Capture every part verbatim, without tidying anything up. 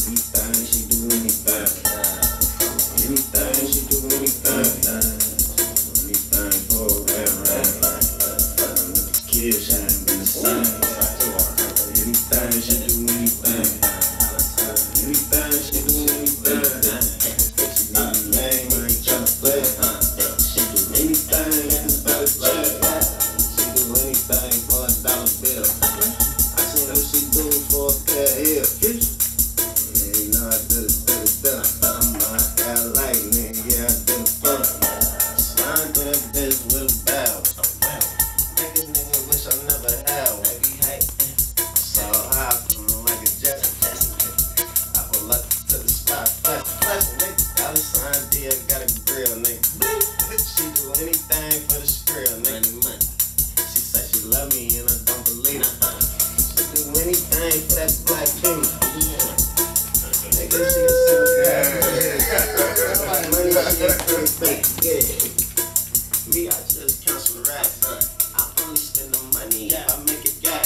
Anything, she do anything. Anything, she do anything. Anything for a rap, rap. Kids shine been the same. Anything, she do anything. Anything, she do anything. She got a name, I ain't tryna play. She do anything, it's about a check. She do anything for a dollar bill. I seen what she do for a pair of hips. Yeah, you know I did it, did it, did it. I'm my got lightning, yeah, I did it for it. Slime through that bitch with a bow. Make a nigga wish I never had one. So high, feeling like a jet. I pull up to the spot, flash, flash, nigga. Dollar sign D, I got a grill, nigga. She do anything for the skrill, nigga. She say she love me and I don't believe it. She do anything for that black king. Nigga, she a simple guy. Money, she a everything. Yeah. Me, I just count some racks. I only spend the money if I make it gag.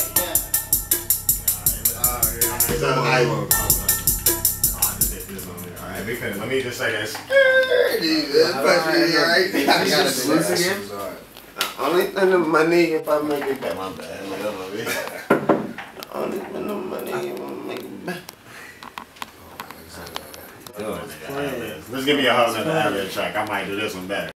Alright, big fan. Let me just say this. Only spend the money if I make it back. My bad. Only spend the money if I make it back. Let's give me a whole nother ad-lib track. I might do this one better.